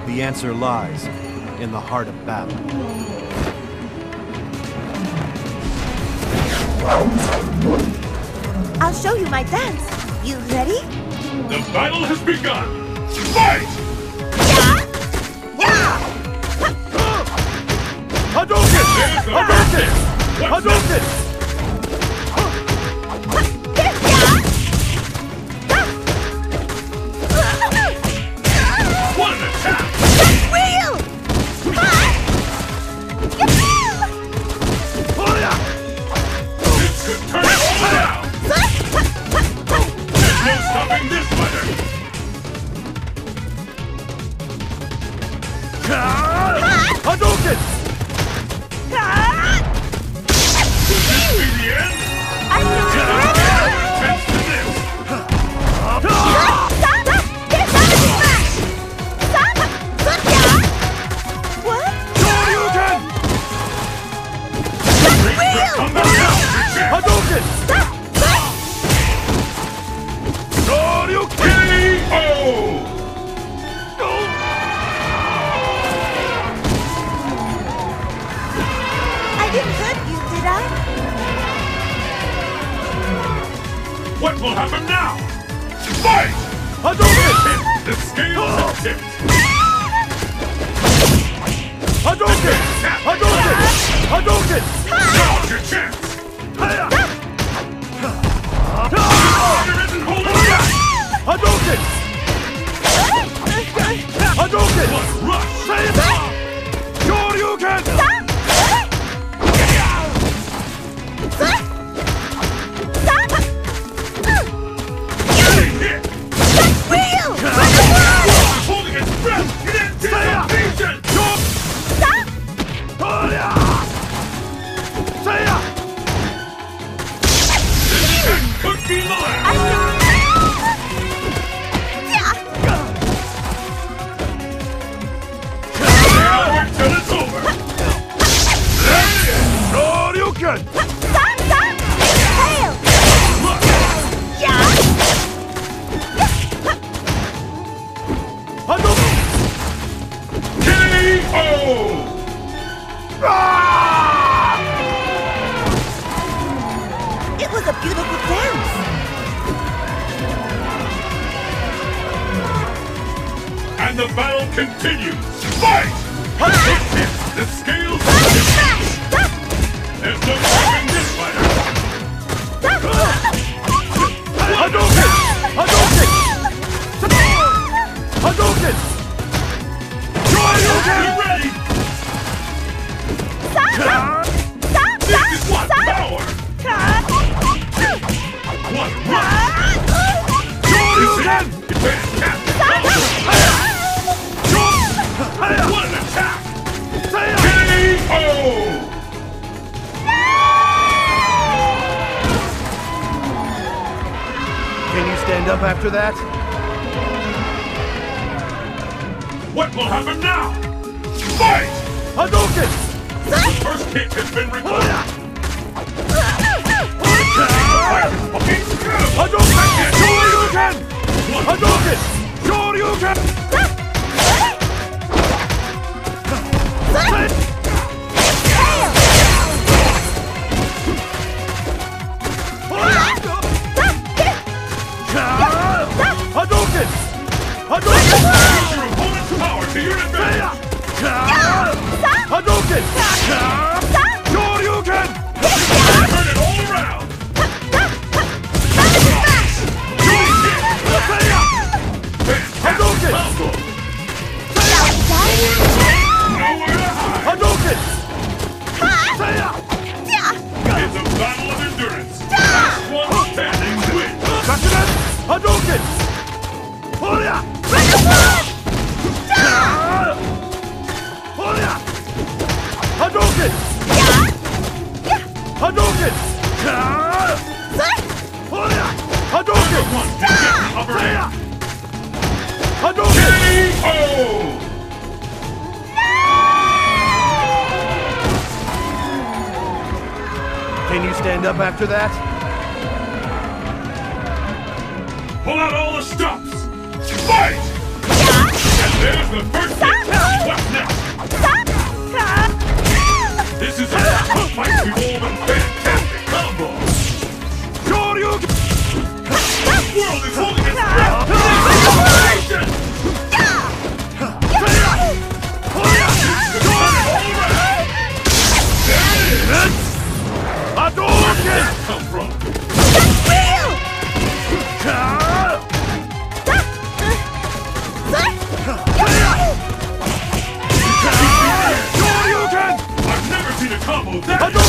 The answer lies in the heart of battle. I'll show you my dance. You ready? The battle has begun! Fight! Hadouken! There's the Hadouken! What's next? Hadouken! What an attack! Wheel! This could turn it all around! There's no stopping this fighter! Hadouken! Could this be the end? Chance to this! Shoryuken! Come back now! Hadouken! Shoryuken! KO! I didn't hurt you, did I? What will happen now? Fight! Hadouken! The scales have tipped! Hadouken! Hadouken! Hadouken! Now's your chance! Hiya! Fighter isn't holding back! Hadouken! Hadouken! One rush! Shoryuken! Big hit! Wheel! Holding its breath in anticipation! That could be the last! Now wait till it's over! There it is! Shoryuken! Hadouken! KO! It was a beautiful dance. And the battle continues! Fight! The scales have tipped! There's no stopping this fighter! Hadouken! Hadouken! Hadouken! Shoryuken! Be ready! This is what power! What rush! Shoryuken! Fantastic! What an attack! KO! Can you stand up after that? What will happen now? Fight! Hadouken! The first hit has been recorded! Hadouken! Shoryuken! Hadouken! Shoryuken! Hadouken! Hadouken! Use your opponent's power to your advantage! Hadouken! Shoryuken! Turn it all around! Hadouken! Powerful! Nowhere to hide! Hadouken! It's a battle of endurance! Last one standing wins! Kakuren! Hadouken! Hoya! Hoya! Hadouken! Hadouken! Hoya! Hadouken! One can get the upper hand! Hadouken! KO! Can you stand up after that? Pull out all the stops! Fight! And there's the first hit! Oh, that